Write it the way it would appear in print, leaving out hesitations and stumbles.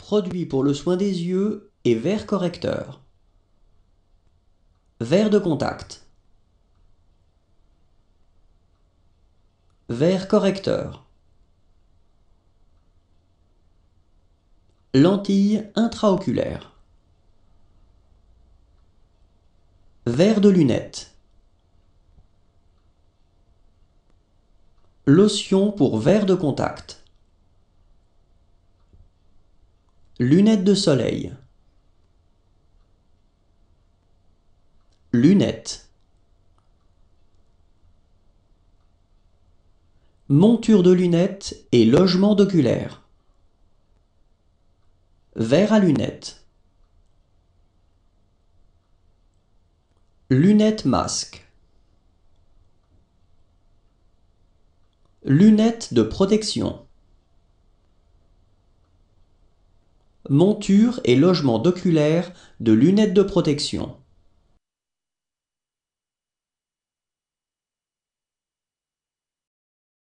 Produit pour le soin des yeux et verre correcteur. Verre de contact. Verre correcteur. Lentille intraoculaire. Verre de lunettes. Lotion pour verre de contact. Lunettes de soleil. Lunettes. Monture de lunettes et logement d'oculaire. Verre à lunettes. Lunettes masque. Lunettes de protection. Monture et logement d'oculaire de lunettes de protection.